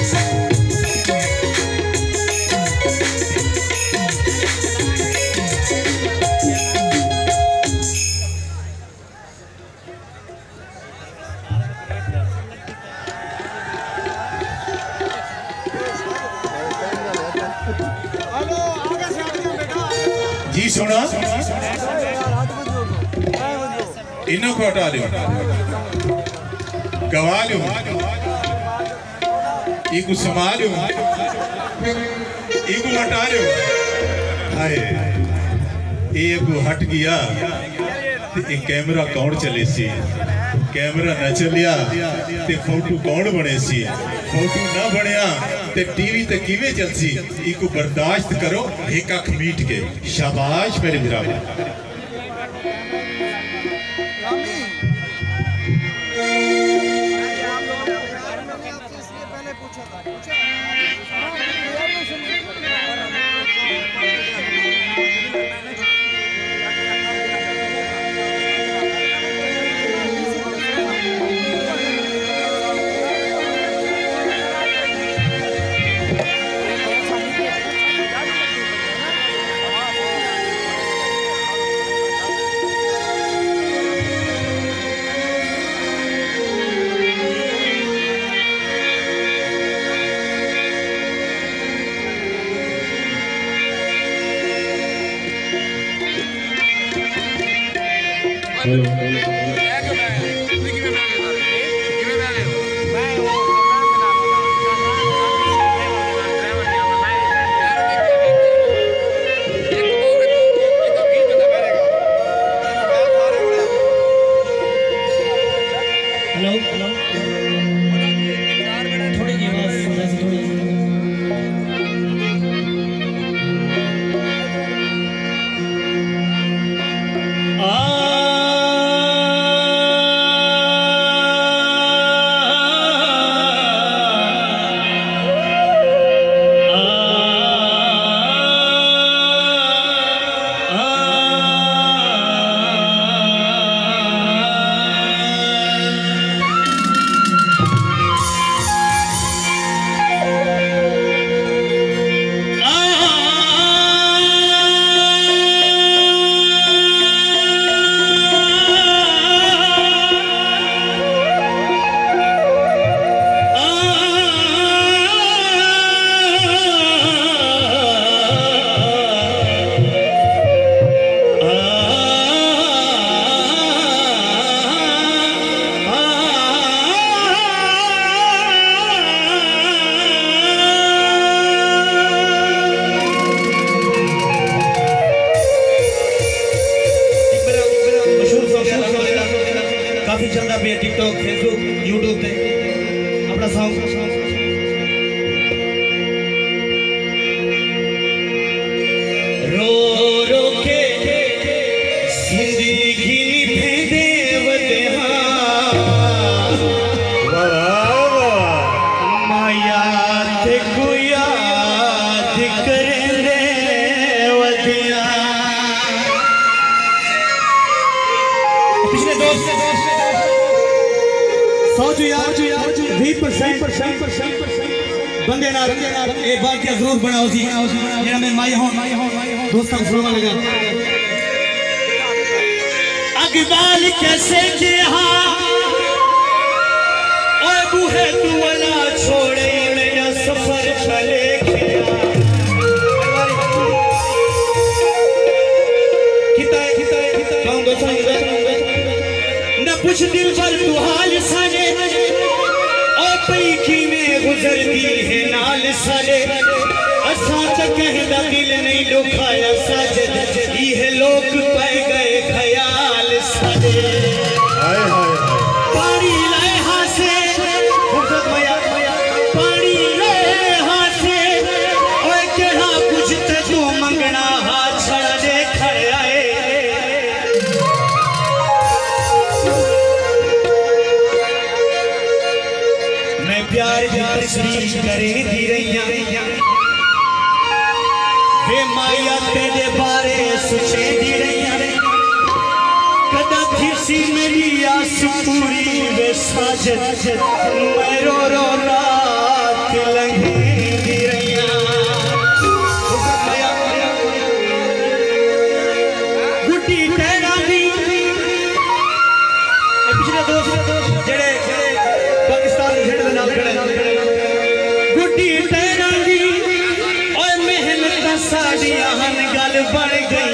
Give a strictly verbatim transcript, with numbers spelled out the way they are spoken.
जी सुना इन्हों को हटा लियो गवा लियो इको संभाल लियो इको हटा लियो हाय ये हट गया ते कैमरा कौन चले सी कैमरा न चलिया ते फोटो कौन बने सी फोटो ना बनया ते टीवी ते किवे चलसी इको बर्दाश्त करो एक अख मीट के शाबाश मेरे बिरादर हेलो थोड़ी जी आवाज थोड़ी काफी चलता पे टिकटॉक फेसबुक यूट्यूब पे अपना सॉन्ग रो रो के जिंदगी भेदे वदहा माया ते गुया करे रे वदिया पिछले दोस्त बीस परसेंट बंदे ना एक बार क्या जरूर बनाओ सी जेड़ा मैं माई हो दोस्तों को सुनवा लगा अकबाल कैसे जिहा ओए बूहे तू वाला छोड़े मेरा सफर चले गया किता किता गाऊंगा गाऊंगा न पूछ दिल पर तू हाल साने की में गुजरती है नाल साले असा च कहदा दिल नहीं दुखाया साजद ये लोग पाए गए ख्याल साले हाय हाय पानी लाए हासे खूबसूरत माया पानी लाए हासे ओए केड़ा कुछ ते तू मंगना हाथ छड़ा दे खड़े आए प्यार की तस्वीर करे दी रहिया वे माया तेरे बारे सोचे दी रहिया कदा किसी मेरी आस पूरी वे साजद मैं रो रो रात गुड्डी टहरा दी पिछले दोस्त जेड़े पाकिस्तान खेड दे नाल खड़े गुड्डी टहरा दी ओए मेहनत साडियां हन गल बन गई